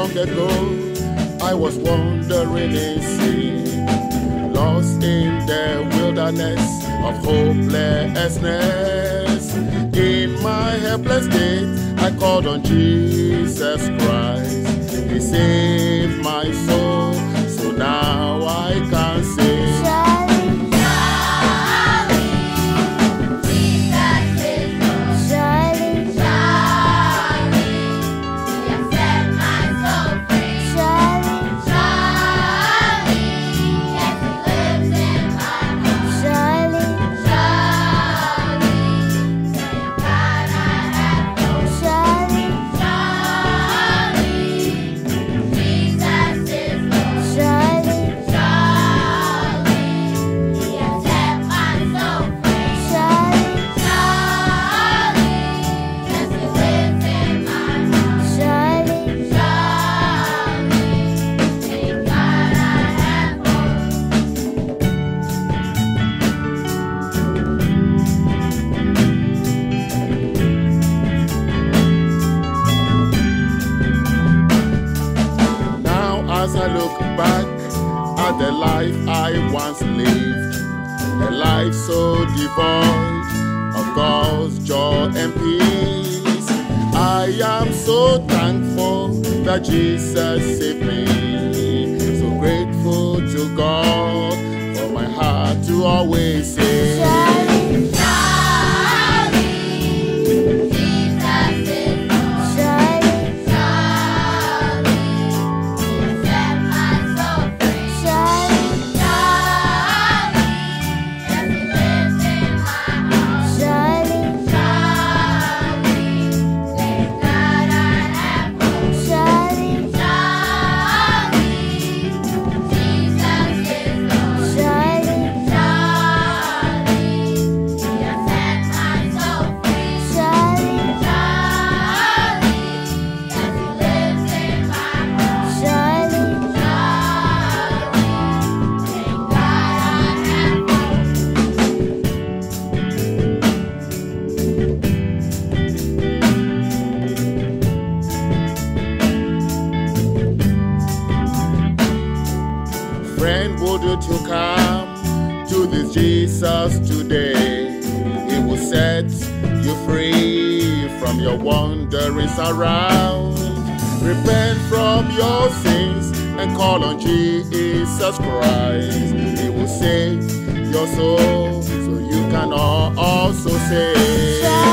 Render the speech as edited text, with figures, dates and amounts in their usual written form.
long ago, I was wandering in sin, lost in the wilderness of hopelessness. In my helpless state, I called on Jesus Christ. He saved my soul, so now I can say, as I look back at the life I once lived, a life so devoid of God's joy and peace, I am so thankful that Jesus saved me. So grateful to God for my heart to always say, friend, would you come to this Jesus today? He will set you free from your wanderings around. Repent from your sins and call on Jesus Christ. He will save your soul, so you can also save.